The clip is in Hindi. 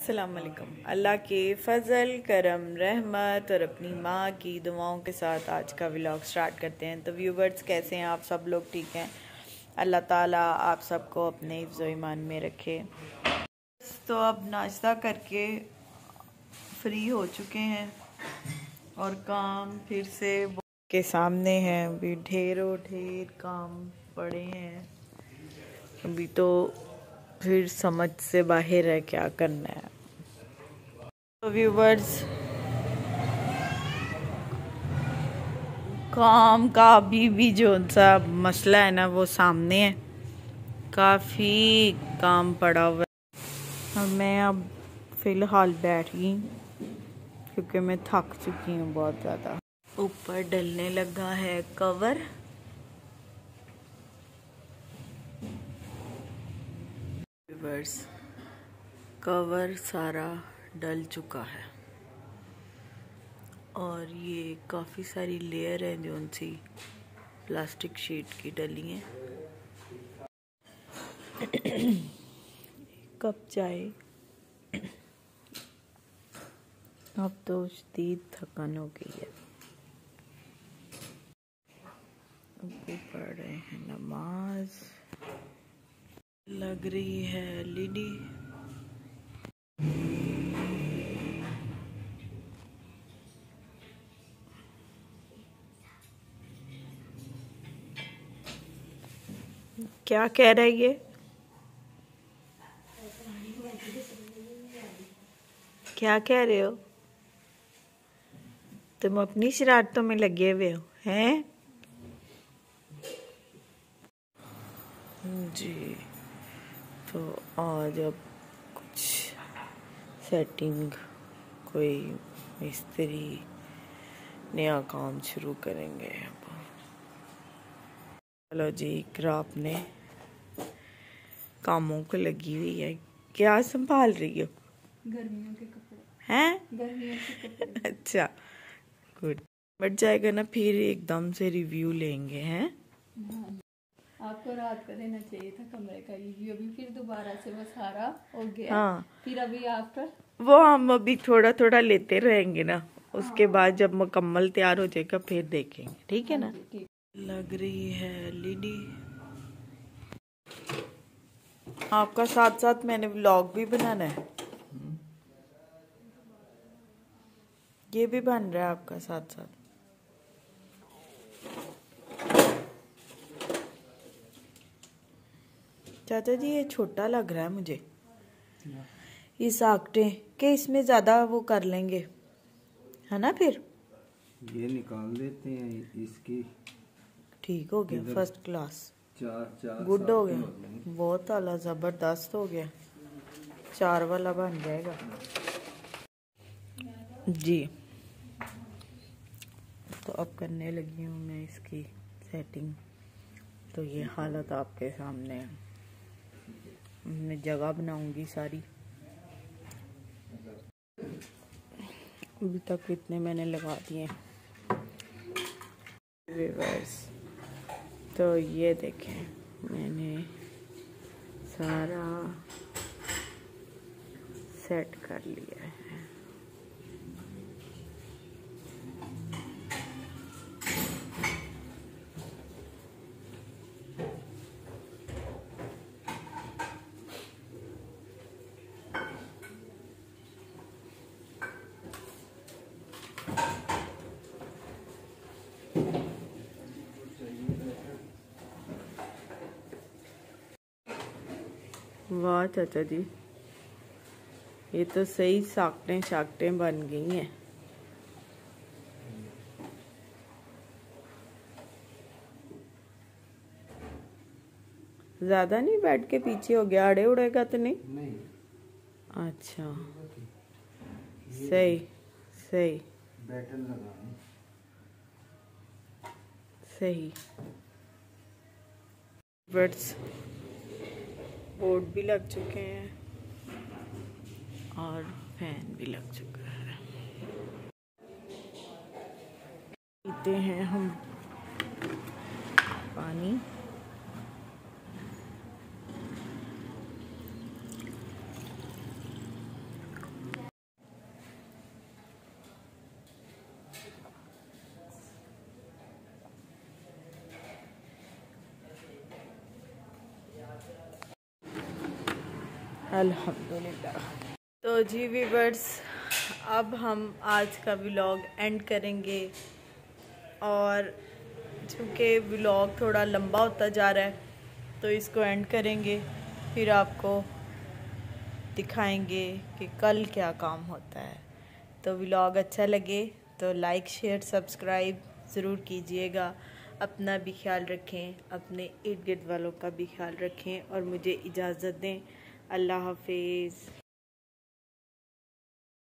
अस्सलाम वालेकुम। अल्लाह के फ़ज़ल करम रहमत और अपनी माँ की दुआओं के साथ आज का व्लॉग स्टार्ट करते हैं। तो व्यूवर्स, कैसे हैं आप सब लोग? ठीक हैं? अल्लाह ताला आप सबको अपने हिफ्ज़ व ईमान में रखे। तो अब नाश्ता करके फ्री हो चुके हैं और काम फिर से के सामने है। अभी ढेरों ढेर काम पड़े हैं। अभी तो फिर समझ से बाहर है क्या करना है। तो व्यूवर्स, काम का अभी भी जो सा मसला है ना वो सामने है। काफ़ी काम पड़ा हुआ है और मैं अब फ़िलहाल बैठ गई क्योंकि मैं थक चुकी हूँ बहुत ज़्यादा। ऊपर डलने लगा है कवर। व्यूवर्स, कवर सारा डल चुका है और ये काफ़ी सारी लेयर हैं जो उनसी प्लास्टिक शीट की डली हैं। कप चाय। अब तो शदीद थकान हो गई है। अभी पढ़ रहे हैं नमाज। लग रही है एलईडी। क्या कह रहा है ये? क्या कह रहे हो? तुम अपनी शरारतों में लगे हुए हो हैं? जी, तो आज अब कुछ सेटिंग, कोई मिस्त्री नया काम शुरू करेंगे। चलो जी, इकरा अपने कामों को लगी हुई है। क्या संभाल रही हो? गर्मियों के कपड़े हैं? गर्मियों के कपड़े। अच्छा, गुड। बढ़ जाएगा ना फिर एकदम से रिव्यू लेंगे हैं। आपको रात का देना चाहिए था कमरे का रिव्यू। अभी फिर दोबारा से वो सारा हो गया। हाँ, फिर अभी आफ्टर वो हम अभी थोड़ा थोड़ा लेते रहेंगे ना। उसके बाद जब मुकम्मल तैयार हो जाएगा फिर देखेंगे, ठीक है ना? ठीक। लग रही है एलईडी। आपका साथ साथ मैंने व्लॉग भी बनाना है। ये भी बन रहा है आपका साथ साथ। चाचा जी, ये छोटा लग रहा है मुझे। ये साकटे के इसमें ज्यादा वो कर लेंगे, है ना? फिर ये निकाल देते हैं इसकी। ठीक हो गया, फर्स्ट क्लास, चार गुड हो गया, बहुत आला, जबरदस्त हो गया। 4 वाला बन जाएगा जी। तो अब करने लगी हूँ मैं इसकी सेटिंग। तो ये हालत आपके सामने है। मैं जगह बनाऊंगी सारी। अभी तक इतने मैंने लगा दिए। रिवर्स, तो ये देखें, मैंने सारा सेट कर लिया है। वाह चाचा जी, ये तो सही साकटें शाकटें बन गई हैं। ज्यादा नहीं बैठ के पीछे हो गया? अड़े उड़ेगा तो नहीं? अच्छा, सही सही सही। बर्ड्स बोर्ड भी लग चुके हैं और फैन भी लग चुका है। पीते हैं हम पानी। अल्हम्दुलिल्लाह। तो जी व्यूअर्स, अब हम आज का व्लॉग एंड करेंगे और चूँकि व्लॉग थोड़ा लंबा होता जा रहा है तो इसको एंड करेंगे, फिर आपको दिखाएंगे कि कल क्या काम होता है। तो व्लॉग अच्छा लगे तो लाइक शेयर सब्सक्राइब ज़रूर कीजिएगा। अपना भी ख्याल रखें, अपने इर्द गिर्द वालों का भी ख्याल रखें और मुझे इजाज़त दें। अल्लाह हाफिज़।